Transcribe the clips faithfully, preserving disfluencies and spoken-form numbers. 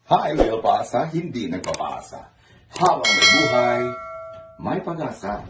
Hi, Loyal Paasa, hindi nagpapaasa. Habang may buhay, may pag-asa.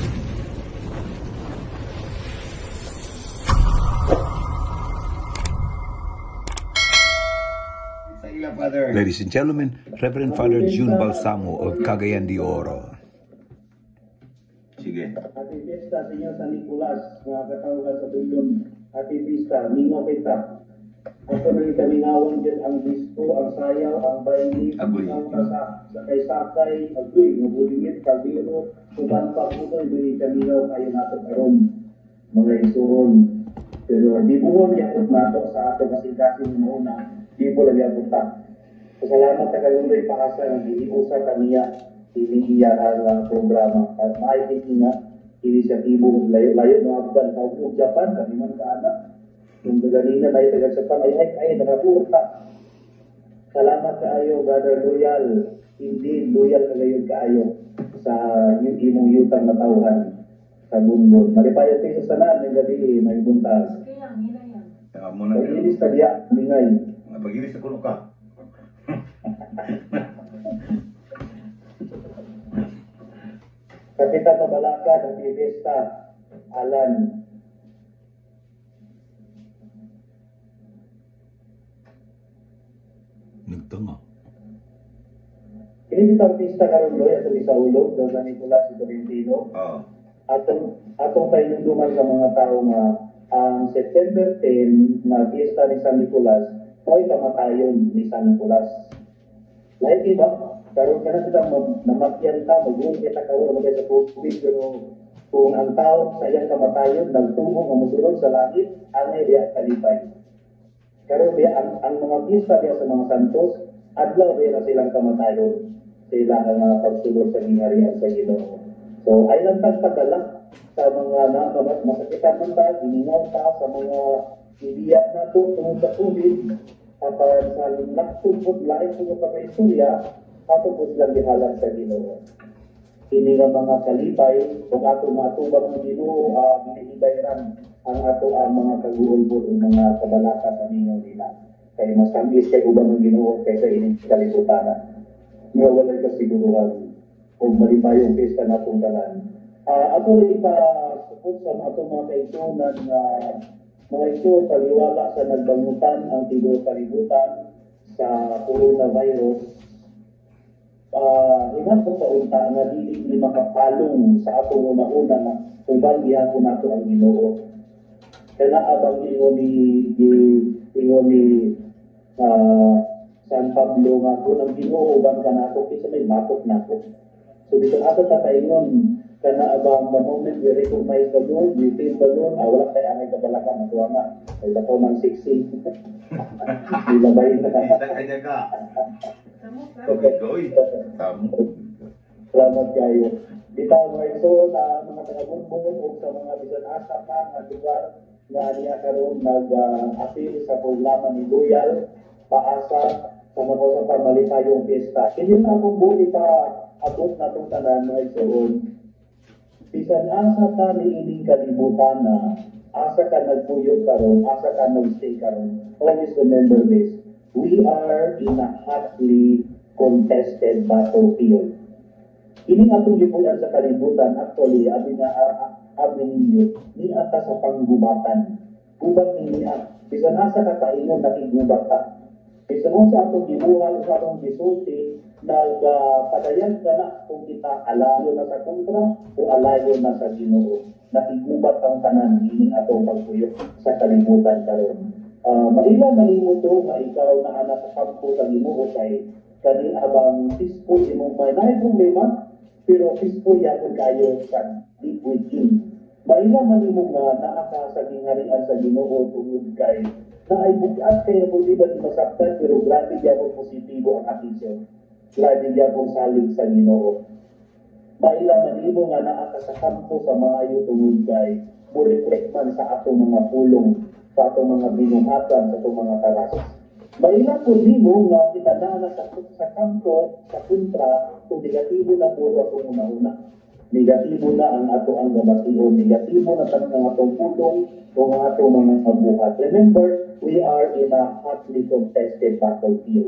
Ladies and gentlemen, Reverend Father June Balsamo of Cagayan de Oro. Sige. Happy Fiesta sa inyo sa Nicolas, mga katawag sa Duyon. Happy Fiesta, mingaw kita. Ako na ikamingawan din ang disco, ang sayaw, ang baini, Agoy. ang kasa, sakay-sakay, agoy, mabulimit, kalbiro, suban pa po ito, hindi ikamingaw kayo nato karon mga isuron. Pero di po niyakot nato sa ato kasing-kasing muna, di po lang niyakot ta. Salamat na kalundoy paasa ng hiniusa kaniya, hiniiya ang programa. At maikit nga, inisyatibo, layo-layo na abdan, kaupo Japan, kami man kaanak. Yung ganina tayo taga-Japan, ay ay ay, nakapurta. Salamat kaayo, Brother Loyal. Hindi, loyal ka ngayon kaayo sa yung imong yutang na tauhan sa mundo. Malipayo tayo sa sanan, yung gabi, may buntag. Kaya, nila yan. Pag-ilis ka diya, mingay. Pag-ilis na kuno ka. Kapitan na Balaka ng Fiesta, Alan. Nagtanga. Ini bitang pista karon loy ato sa ulog do sa Nicolas Tolentino. Oo. Atong atong painumduman sa mga tao nga ang September tenth na fiesta ni San Nicolas mo'y kamatayon ni San Nicolas. Lahat iba, karon ka na kita namakyan ta, mag-uong kita karon magay sa COVID, pero kung ang tao sa iyang kamatayon, nagtungo nga musulod sa langit, anay diya kalipay. Karon diya, ang, ang mga fiesta diya sa mga santos, adlaw diya na silang kamatayon, sila ang mga pagsulod sa gingharian sa Ginoo. So, ay lang tagpadala sa mga na, na masakitan man ta, giningaw ta sa mga ibiyak na ito tungkol sa COVID, kapag sa nagtungkod lain kung pagkaistorya, ato po silang gihalan sa Ginoo. Ini nga mga kalipay, kung ato matubang ng Ginoo, uh, binihibayran ang ato ang mga kaguulbod ng mga kabalaka sa ninyo nila. Kaya mas kambis kay ubang ng Ginoo kaysa ining kalibutanan. Nga walay kasiguruhan kung malipay yung pista na itong tanan. Uh, ato rin ipasupot sa atong mga kaisunan na mga ito taliwala sa nagbangutan ang tibo kalibutan sa coronavirus. Uh, Iman po sa unta nga dili ni makapalong sa atong una-una na kung bagyan ko nato ang Ginoo. Kaya naabang ingon ni ingon ni uh, San Pablo nga kung ang Ginoo uban ka nato kaysa may bakok nato. So dito ato ta paingon kana abang the moment we recognize the Lord, we feel the Lord, ah, wala tayo angay kabalakan na tuwa nga. Ay dako man siksi. Ilabay na ka. Kanya ka. Kamu, Okay, goy. Tamo. Salamat kayo. Bitaw mga iso na mga taga-bumbong o sa mga bisan asa pa nga lugar na niya karon nag-appeal sa programa ni Loyal paasa sa mga sa pamalipayong pista. Kini na akong buhi pa abot na itong tanan mga isoon. Bisan asa ka ni ining kalibutan na asa ka nagpuyog karon, asa ka nagstay karon. Always remember this. We are in a hotly contested battlefield. Ining atong gipulan sa kalibutan, actually, abi nga abi ninyo, ni ata sa panggubatan. Gubat ni niya. Bisan asa ka kaingon nakigubat ka. Bisan mo sa atong gibuhat sa atong gisulti, nagpadayan ka na kung kita alayo na sa kontra o alayo na sa Ginoo. Nakigubat ang tanan ining atong pagpuyo sa kalibutan karon. Uh, Maila malimuto nga ikaw na anak sa kampo sa Ginoo kay kani abang peaceful imong may naay problema pero peaceful yapon kayo sa deep within. Maila malimo nga naa ka sa gingharian sa Ginoo tungod kay na ay bukat kay po di ba di masaktan pero grabe gyapon positibo ang atisyon. Grabe gyapon salig sa Ginoo. Maila malimo nga naa ka sa kampo sa maayo tungod kay mo reflect man sa atong mga pulong sa atong mga binuhatan, sa atong mga karas. Maila po nimo nga itanana sa, sa kampo, sa kontra, kung negatibo na po atong una-una. Negatibo na ang ato ang gabation, negatibo na tanong ang atong pulong o ang atong mga kabuhat. Remember, we are in a hotly contested battlefield.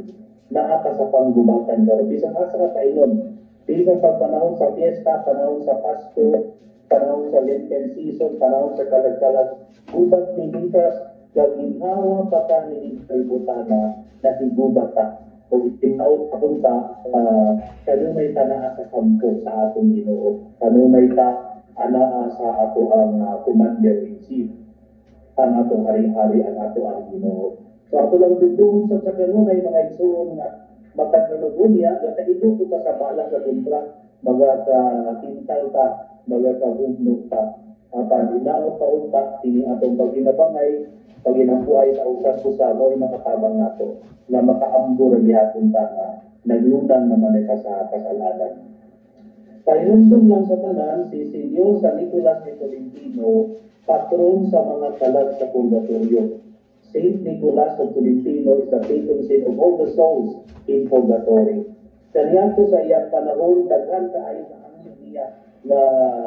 naa ka sa panggubatan karon bisan asa ka kaingon bisan pag panahon sa fiesta, panahon sa Pasko, panahon sa Lenten season, panahon sa kalag-kalag gubat ni Gintas gaginawa pa ta ni kalbutana na higubat ta o itinaot papunta uh, kanunay ta naa sa kampo sa atong Ginoo kanunay ta anaa sa ato ang uh, commander in chief ang atong hari-hari ang ato ang Ginoo. So ato lang dudungon sa kanunay mga igsoon nga matagnalugon niya gataino ko ta sa bala sa kontra magaka-tintal ta magaka-hugnog ta apan inaot pa unta tini atong paginabangay paginambuay sa usas usa mo'y makatabang nato na makaambor gihapon ta nga naglunang naman ka sa kasalanan. Pahinumdum lang sa tanan si Senyor San Nicolas de Tolentino, patron sa mga kalag sa purgatorio. Saint Nicolas of Tolentino is the patron saint of all the souls in purgatory. Kaniadto sa iyang panahon, daghan kaayo na angel niya na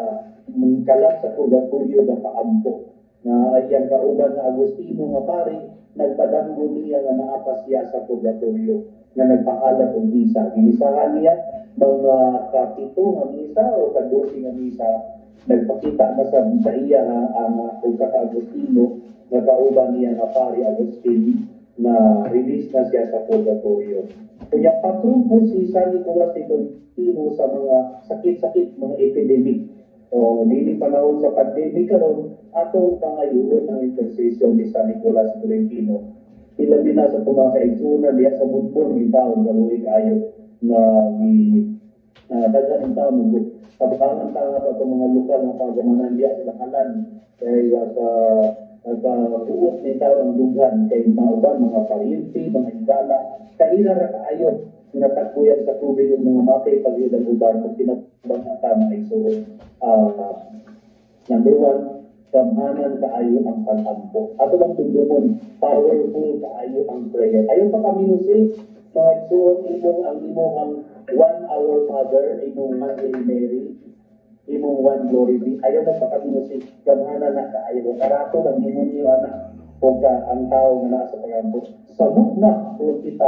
kalag sa purgatorio na paampo. Na iyang kauban na Agustino nga pari, nagpadanggo niya nga naapas siya sa purgatorio na nagpaalam og misa. Ginisahan niya mga kapito nga misa o kadosi nga misa. Nagpakita na sa, sa iya nga ang uh, Agustino na kauban niya nga pari Agustin na release na siya sa purgatorio. Kaya patron po si San Nicolas de Tolentino sa mga sakit-sakit, mga epidemic. O nili panahon sa pandemic karon atong pangayoon ang intercession ni San Nicolas de Tolentino. Ilabi na sa mga kaigsunan diya sa budbon ng taon galuig ayo na ni uh, dagan ng taon mo kabakangan ta nga sa mga lokal nga pagamanan diya sa lakalan kay sa nagpapuot ni taon dughan kay mauban mga pariente mga higala kahira ra kaayo natakbuyan sa tubig ng mga matay pag-iyod ang uban kung tinabang ang tama ay so uh, number one gamhanan kaayo ang pag-ampo. Ato lang tundumon, powerful kaayo ang prayer. Ayaw pa kami nusi, mga igsoon imong ang imong ang one hour Father, imong one Hail Mary, imong one Glory Be. Ayaw na pa kami nusi, gamhanan na kaayo. Karato lang imong niyo anak, o ka ang tao na nasa pag-ampo. Sabog na kung kita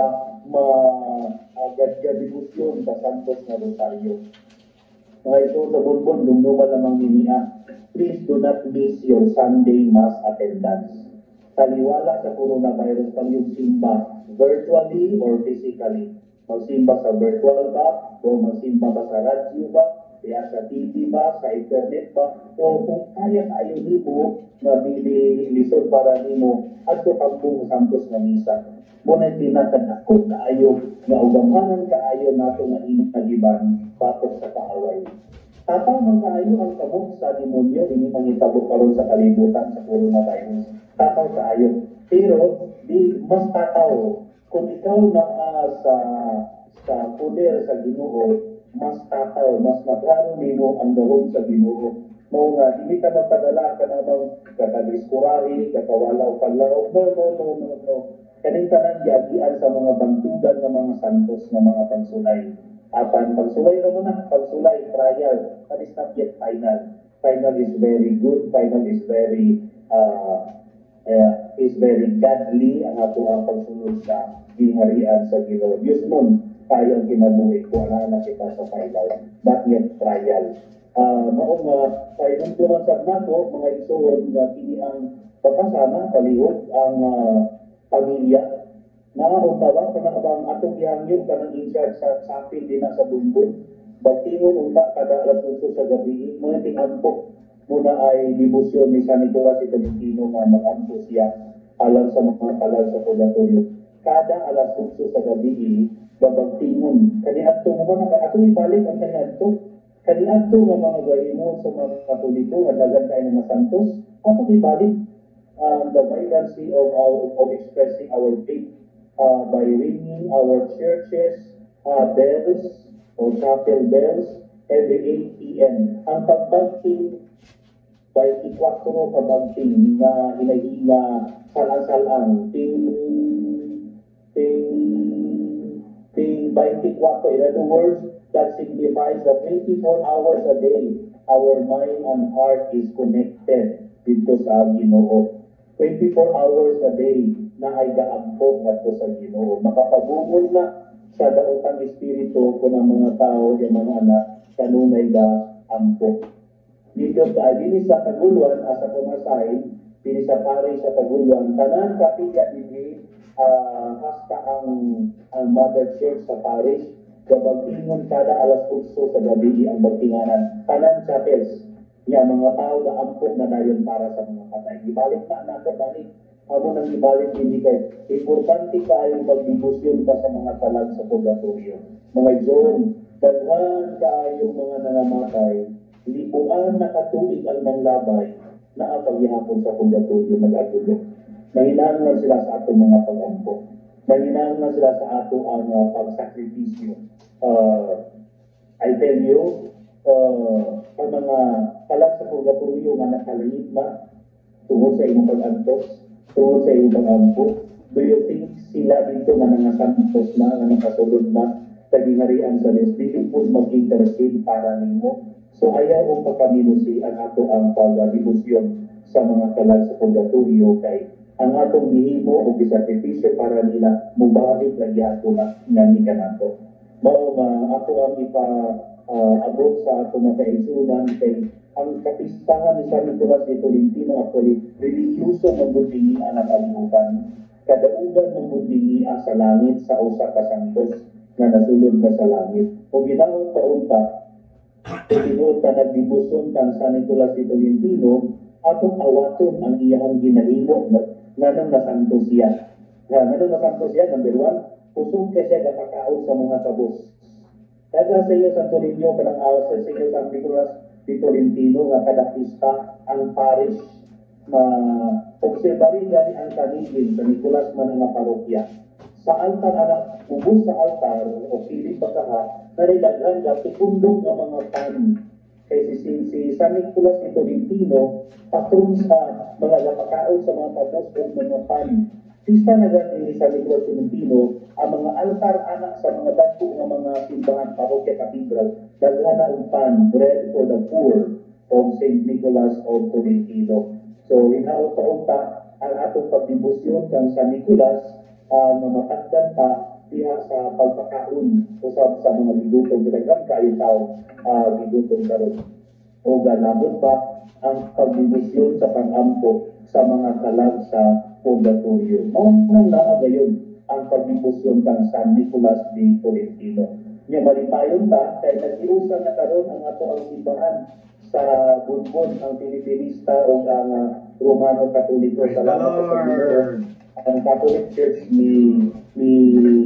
ma-gadgadibusyon sa Santos na Rosario. Mga igsoon sa bulbon, lumluman lamang niniya. Please do not miss your Sunday Mass attendance. Taliwala sa coronavirus pag yung simba, virtually or physically. Magsimba sa virtual ba? O magsimba ba sa radyo ba? Kaya sa T V ba? Sa internet ba? O kung kaya tayo nimo, mabili lisod para nimo, at ito pagpong Santos na misa. Muna tinatan ako kaayo, na ugamanan kaayo nato nga inagiban, patok sa kaaway. Tapang man kaayo ang kamot sa demonyo, ini mangitabo karon sa kalibutan sa coronavirus. Tataw kaayo. Pero, di mas tataw. Kung ikaw na uh, sa sa poder sa Ginoo, mas tataw, mas maklaro nimo ang gawon sa Ginoo. Mao nga, hindi ka magpadala ka namang kakadiskurari, kakawalaw panlaw. No, no, no, no, no. Kaning tanan yagian sa mga bantugan ng mga santos na mga pagsulay. Apan pagsulay naman na, pagsulay, trial, that is not yet final. Final is very good, final is very uh, uh, is very godly ang ato ang pagsunod sa gingharian sa Ginoo. Diyos mon, tayo ang kinabuhi ko, ana na kita sa final, not yet trial. Uh, Mao nga, tayo nung tumasag na ko, mga igsoon na kini ang pagkasana, palihog ang uh, pamilya. Nakauntawa, kanang atong gihangyo, kanang in-charge sa sapin din na sa bumbon. Bagtingon unta kada alas otso sa gabi, mga tingampo muna ay dibusyon ni San Nicolas de Tolentino nga mag-ampo siya alang sa mga kalag sa purgatorio. Kada alas otso sa gabi, babagtingon. Kaniadto mo ba na ako ibalik ang kaniadto? Kaniadto nga mga gahimo sa mga Katoliko nga dagan kayo ng mga santos, ato ibalik um, the vibrancy of, of, of expressing our faith. Uh, by ringing our churches uh, bells or chapel bells every eight p m Ang pagbagting by ikwatro kabagting na hinahinga salang-salang ting ting ting twenty-four. In other words, that signifies that twenty-four hours a day our mind and heart is connected dito sa Ginoo. twenty-four hours a day na ay gaampo ngadto sa Ginoo. Makapabungol na sa daotang espiritu ko ng mga tao yung mga anak kanunay gaampo. Dito sa dini sa Taguluan asa pumasay dini sa pari sa Taguluan tanan kapilya dinhi uh, hasta ang ang Mother Church sa parish gabagtingon kada alas utso sa gabi ang bagtinganan tanan chapels niya mga tao na ampo na dayon para sa mga patay. Ibalik na nato balik amo nang ibalik hindi kay importante kaayo magdibusyon ka sa mga kalag sa purgatorio. Mga John, daghan kaayo mga nangamatay, lipuan na katuig ang nanglabay na apaghihapon sa purgatorio nag-agulog. Nanginahanglan sila sa atong mga pag-ampo. Nanginahanglan sila sa ato ang uh, pagsakripisyo. Uh, I tell you, uh, ang mga kalag sa purgatorio nga nakalingit na tungkol sa imong pag-antos, tungkol sa iyong pag-ampo, do you think sila dito na nangasantos na, na nakasulod na, tagingarian sa Diyos, dili po mag-intercede para nimo. So ayaw kong pagkaminusi ang ato ang pag-dibusyon sa mga kalag sa purgatorio kay ang atong gihimo o bisakripisyo para nila mubalik lagi ato na nga kanato. Mao nga ako ang ipa uh, abot sa ato mga kaigsunan kay ang kapistahan ni San Nicolas de Tolentino actually religyoso magbudingi ang nakalimutan. Kadaugan magbudingi sa langit sa usa ka santos nga nasulod ka sa langit. O ginawang paunta, tinuod ka nagdibuson kang San Nicolas de Tolentino, atong awaton ang iyang ginahimo nga nang nasantos siya. Nga nang nasantos siya, number one, usog ka siya kakakaon sa mga kabos. Kaya sa iyo San Tolentino, kanang awas sa iyo San Nicolas de Tolentino, nga kada pista ang parish ma-observari gani ang kanigin sa Nicolas man nga parokya. Sa altar anak, ubos sa altar o pilit pagkaha, naridaghan ga tukundog nga mga pan. Kay si, si San Nicolas de Tolentino, patron sa mga napakaon sa mga kabos o mga pan. Pista na gani ni San Nicolas de Tolentino, ang mga altar anak sa mga dagko nga mga simbahan, parokya, cathedral, daghan na ang pan, bread for the poor of Saint Nicolas of Tolentino. So, hinaot-taunta ang atong pagdibusyon kang San Nicolas uh, na matagdan pa diha sa pagpakaon usab sa mga gidutong ginagam kayo tao uh, gidutong karon. O ganabot pa ang pagdibusyon sa pag-ampo sa mga kalag sa purgatorio. Mao nang naa gayon ang pagdibusyon kang San Nicolas de Tolentino. Nya malipayon ta kay nag-iusa na karon ang ato ang simbahan sa Bunbon ang Pilipinista o ang uh, Romano Katoliko sa Lord. Ang Catholic Church ni ni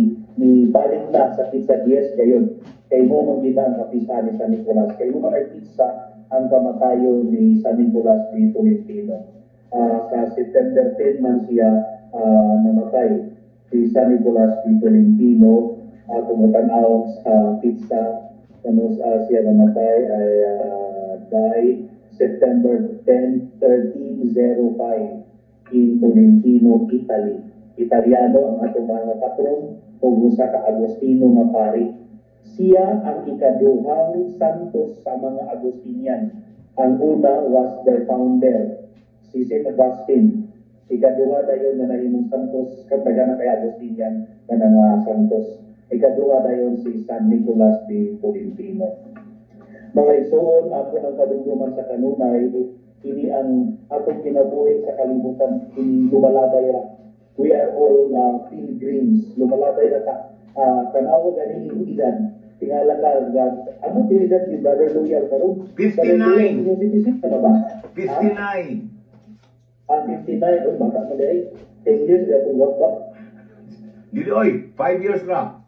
ni balik na sa pizza diez kayon. Kay mo mong gina ang kapisa ni San Nicolas. Kay mo mga pizza ang kamatayo ni San Nicolas de Tolentino. Uh, sa September tenth man siya uh, namatay si San Nicolas de Tolentino. Uh, Tumutanaw sa pizza ano uh, siya namatay ay uh, dahil September tenth, thirteen oh five in Tolentino, Italy. Italiano ang atong mga patron o usa ka Agostino nga pari. Siya ang ikaduhang santos sa mga Agustinian. Ang una was their founder, si Saint Augustine. Ikaduha dayon na nahimong santos kapag na kay Agustinian na nga santos. Ikaduha dayon si San Nicolas de Tolentino. Mga igsoon, ako ang kadugduman sa kanunay, ini ang atong kinabuhi sa kalibutan, ini lumalabay ra. We are all uh, pilgrims, lumalabay ra ka. Uh, tanawa gani yung edad, tingala ka, ano edad ni Brother Loyal karon? fifty-nine. fifty-six na ba? fifty-nine. Ah, fifty-nine, oh, baka mo dahil. ten years na itong wak ba? Dili, oy, five years na.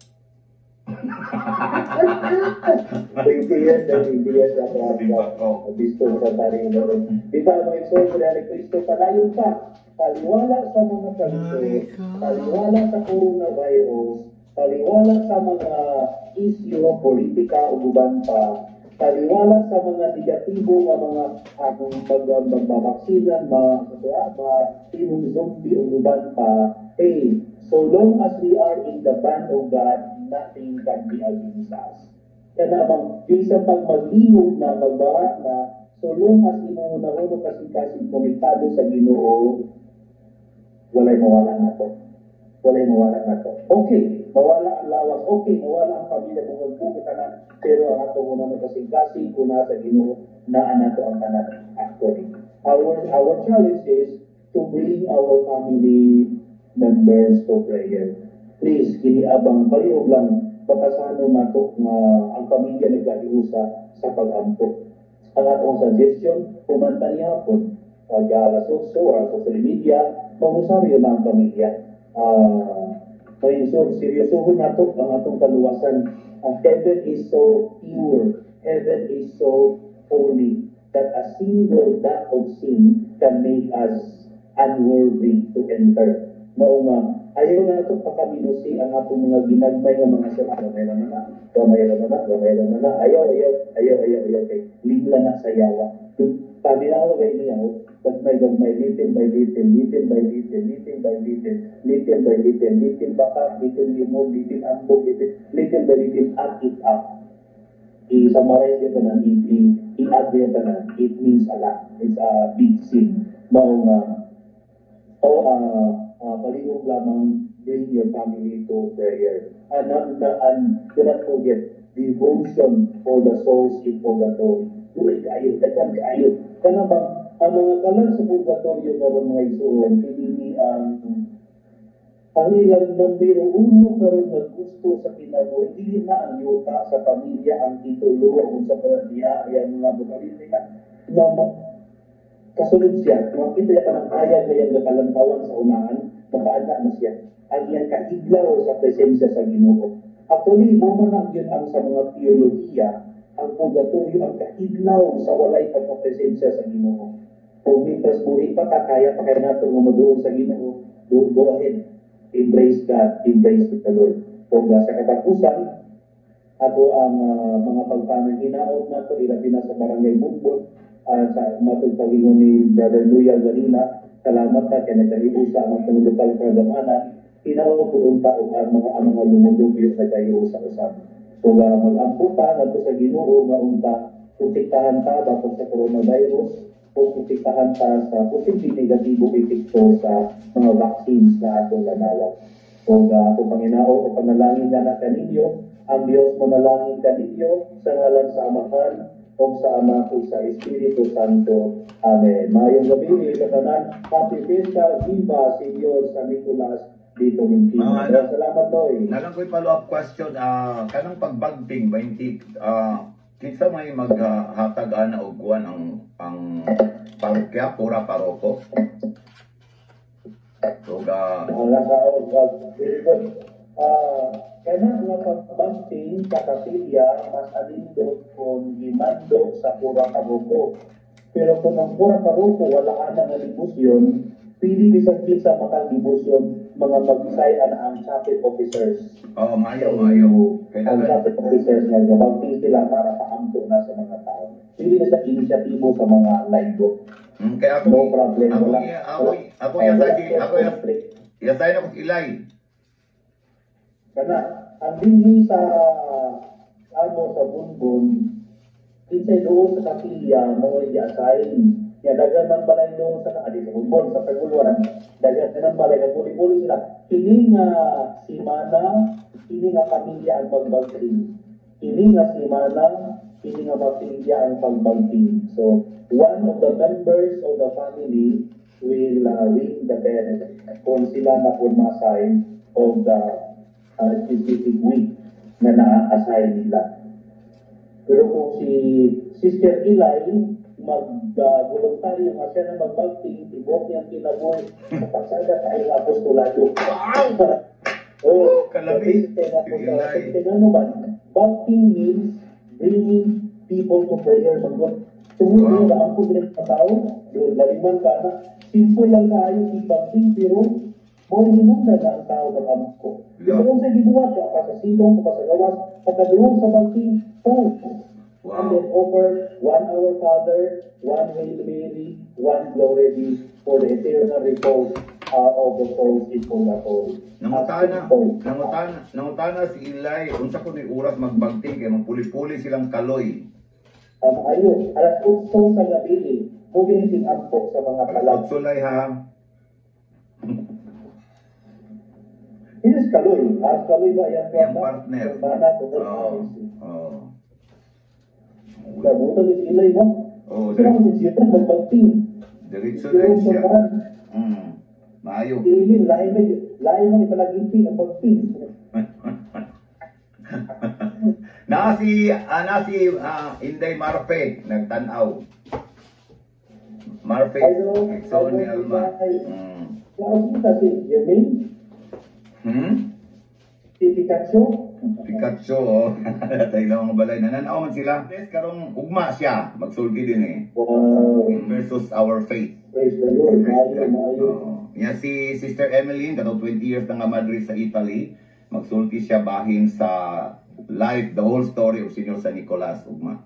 twenty years na, twenty years na ako. Bisto sa taring na rin. Dito ang mga iso, kaya ni Cristo, palayon ka. Paliwala sa mga kalito, paliwala sa coronavirus, paliwala sa mga isyu, politika o guban pa, paliwala sa mga negatibo ng mga atong magbabaksinan, mga mga tinong zombie o guban pa. Hey, so long as we are in the band of God, nothing can be against us. Kaya naman, bisa pag mag-ihog na, magbara na, so long as imunahon o kasing-kasing komitado sa Ginoo, walay mawala na to. Walay mawala na to. Okay, mawala ang lawas. Okay, mawala ang pamilya kung magbuko tanan. Pero ang ato muna magkasing-kasing kuna sa Ginoo na anato ang tanan actually. Our, our challenge is to bring our family members to prayer. Please, giniabang, palihog lang, patasano na to nga ang pamilya nagkaliusa sa pag-ampo. Ang atong suggestion, kumanta niya po, pag-alas ocho or social media, mamusaryo na ang pamilya. Uh, Ngayon, so, seryosohon na to ang atong kaluwasan. Uh, heaven is so pure, heaven is so holy, that a single dot of sin can make us unworthy to enter. Mao nga, ayaw na ito pakaminusi ang atong mga ginagmay ng mga sila. Gamay naman na, gamay naman na, gamay naman na, ayaw, ayaw, ayaw, ayaw, ayaw, kay lingla na sa yawa. Paminawa kay niya, but may gamay, little by little, little by little, little by little, little by little, little baka, little limon, little ambog, little, little by little, add it up. I-summarize ito na, i-add ito na, it means a lot. It's a big sin. Mao nga, o, ah, Uh, palihog lamang bring your family to prayer. And, and, and do not forget, devotion for the souls in purgatory. Duay kayo, dagan kayo. Kana bang, ang mga kalan sa purgatorio karon mga isuon, hindi ang ang ilang numero uno karon nga gusto sa kinabuhi, hindi na ang yuta sa pamilya, ang titulo, kung sa pamilya, ay ang mga bukalita. No, kasunod siya, makita niya ka ng hayag na yung nakalantawan sa unahan, makaanda na siya. Ang iyang kaiglaw sa presensya sa Ginoo. Actually, bumanang yun ang sa mga teologiya, ang purgatorio ang kaiglaw sa walay pagkapresensya sa Ginoo. Kung mitras buhi pa ta, kaya pa kaya natin mamudoon sa Ginoo, go, go ahead. Embrace God, embrace the Lord. Kung sa katapusan, ako ang uh, mga pagpamahinaot na ito, ilabi na sa barangay Bumbol, uh, sa matugpagingon ni Brother Luya Garina, salamat ka kaya nagkahiusa ang mga lokal kagamanan, hinaot po ang tao ang mga ang mga lumulubyo na nagkahiusa-usap. Kung uh, mag-ampo pa, nato sa Ginoo, maunta, putiktahan ta, bakit sa coronavirus, o putiktahan ta sa posibleng negatibo epekto sa mga vaccines na atong nanawag. Kung uh, kung Panginao o panalangin na na kaninyo, ang Diyos manalangin kaninyo sa ngalan sa Amahan, o sa Ama o sa Espiritu Santo. Amen. Mayong gabi, katanan, Happy Fiesta, Viva, Señor San Nicolas, dito ng Kina. Uh, Salamat, Toy. Nalang ko'y follow-up question, uh, kanang pagbagting, twenty, uh, kinsa may maghatag uh, ana og kuan ang ang parokya, pura paroko? So, uh, Wala sa uh, very good. Uh, kaya nga pagbagting sa kapilya, mas alindot kung gimandog sa pura paroko. Pero kung ang pura paroko, wala ka na libusyon, pili bisang bisa makalibusyon, mga mag-isay ang chapel officers. oh, mayo, mayo. Ang chapel officers nga gabagting sila para paamto na sa mga tao. Pili na sa inisyatibo sa mga live. Mm, kaya ako, No problem. ako, Wala. ako, ako, ako, Wala. yasay, Wala. ako, yasay, yasay na kong ilay. Kana, ang dinhi sa ano sa bunbun, insay doon sa kapilya, mo i-assign. Kaya dagan man balay doon sa adi sa bunbun, sa paguluan. Dagan man balay, nagpuli-puli sila. Kini nga si Mana, kini nga pamilya ang magbagting. Kini nga si Mana, kini nga pamilya ang pagbagting. So, one of the members of the family will uh, ring the bell kung sila na po ma-assign of the uh, specific week na na-assign nila. Pero kung si Sister Eli, mag-voluntaryo uh, nga siya na mag-bagting, ibok niyang kinabuhi, kapasada tayo ng apostolado. Oh, Kalabi. Tingnan mo ba? Bagting means bringing people to prayer. Tungkol na ang kudret na tao, laliman ka na, simple lang tayo i-bagting, pero mo hinong na ang tao ng amok ko. Pero kung sa gibuhat, ka sa silong, ka sa gawas, pagkaduhong sa bagting, oh, Wow. and then offer one Our Father, one Hail Mary, one Glory Be for the eternal repose uh, of the souls in purgatory. Nangutana, nangutana, nangutana si Ilay, unsa ko ni oras magbagting kay magpuli-puli silang kaloy. Um, ayun, alas utso sa gabi, moving ampo sa mga palag. Sulay ha. This is Kaloy. Ah, Kaloy ba yan? Yung partner. Bana to. Oo. Oo. Kabuto ni Ilay mo. Oo, Sila mo si Jito magpagting. diretso din siya. Mm. Maayo. Ilin, lahi mo, lahi mo ni palaging ang pagting. Na si ah, na si ah, Inday Marfe nagtanaw. Marfe so ni Alma. Mm. Laos mo kasi, Jermaine, Hmm? si Pikachu, Pikachu, oh. Tayo lang mga balay. Nananaw man sila. Yes, karong ugma siya. Magsulti din eh. wow, Versus our faith. praise the Lord, maayo, maayo. Oo. Yan si Sister Emmeline, katong twenty years na nga Madrid sa Italy. Magsulti siya bahin sa life, the whole story of Senyor San Nicolas, ugma.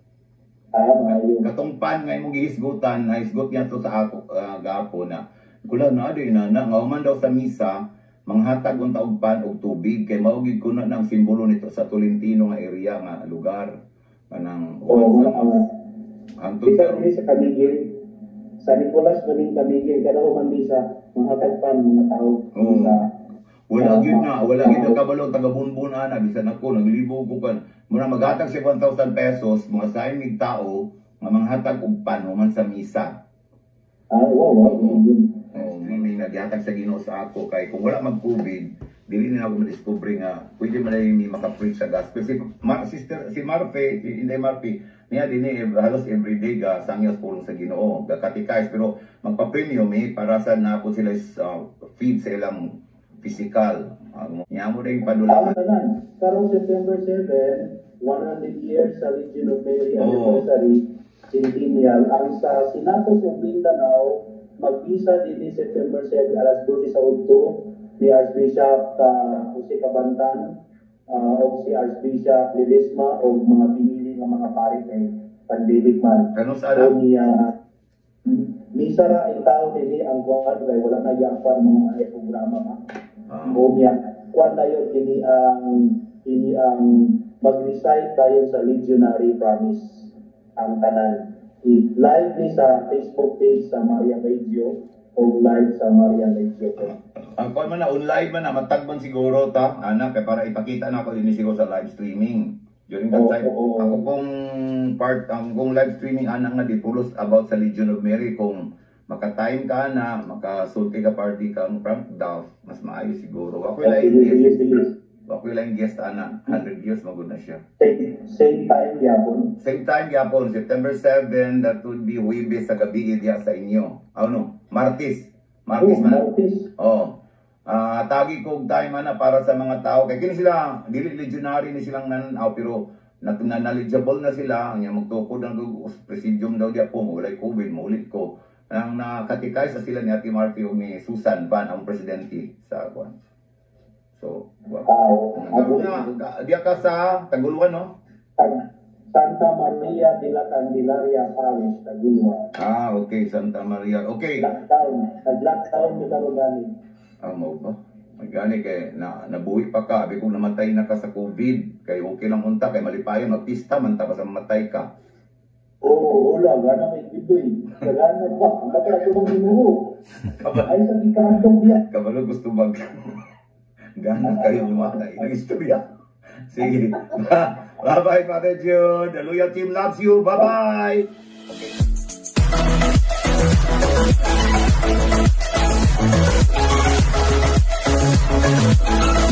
Ah, maayo. Katong pan nga imong gihisgutan, nahisgot niya to sa ako uh, gapo na kula na adi na na ngauman daw sa misa manghatag unta og pan og tubig kay mao gid kuno na ang simbolo nito sa Tolentino nga area nga lugar kanang Oo, nga, nga. ang Isa pero din sa Kamigil, sa Nicolas maning Kamigil, kada ko man misa, manghatag pa ng mga tao. Oo. Sa, wala gyud na wala gyud na kabalo taga bunbun ana bisan ako naglibo ko kan muna maghatag siya one thousand pesos mga sa mig tao nga manghatag og pan human sa misa. ah, wow, wow. yun. Oh, may nagyatag sa Ginoo sa ako kay kung wala mag-COVID, dili na ako ma-discover nga pwede man ni maka-preach sa gospel. Si ma, sister si Marfe, si Inday Marfe, niya din eh, halos everyday ga sangyos pulong sa Ginoo, ga katikais pero magpa-premium eh para sa na po sila uh, feed sa ilang physical. Uh, niya mo rin Tama padula. na lang. Karong September seven, one hundred years sa Legion of Mary Oo. anniversary, centennial. Ang sa Sinatos of Mindanao, mag-visa din ni September seven, alas twelve sa Udto, ni Archbishop uh, Jose Cabantan, uh, o si Archbishop Ledesma, o mga pinili ng mga pari kay pandemic man. Kano sa So, alam? niya, misa ra ang tao din ang kuwan, kay wala na yung mga ay programa ma. Ah, O niya, kuwan tayo, ini ang, ini ang mag-recite tayo sa Legionary Promise, ang tanan. I-live ni sa Facebook page sa Maria Radio o live sa Maria Radio. ang kuan man na online man na matagban siguro ta ana kay para ipakita na ako din siguro sa live streaming. During that Oo, time, oo. ako kung part, ang kung live streaming ana nga dipulos about sa Legion of Mary kung maka-time ka na, makasulti ka party ka ang front daw, mas maayo siguro. Ako Okay, lang yes, guest, yes. ako lang guest ana, one hundred years magud na siya. Same, same time yapon. Same time yapon, September seven, that would be Huwebes sa gabi diya sa inyo. Ano? Martis. Martis Oh, man. Martis. Oh. Ah, tagi ko og time ana para sa mga tao kay kini sila dili legionary ni silang nananaw pero na knowledgeable na sila nya magtukod ang presidium daw diya po walay COVID maulit ko ang nakatikay sa sila ni Ate Marfi ug ni Susan Van ang presidente sa kwan. So, wa. Ah, Uh, diya ka sa Taguluan no? Santa Maria de la Candelaria Parish, Tagulwa. Ah, okay, Santa Maria. Okay. Lockdown. Nag-lockdown kita ro gani. Ah, mo ba? Magani kay na nabuhi pa ka, abi kung namatay na ka sa COVID, kay okay lang unta kay malipayon magpista man ta basta mamatay ka. Oo, wala, gana may bidoy. Gana pa, baka ito mong inuho. Ay, sa ikantong biya. Kabalo gusto mag gana kayo lumatay ng istorya. Sige. Bye-bye, Father Jude. The Loyal Team loves you. Bye-bye. Okay.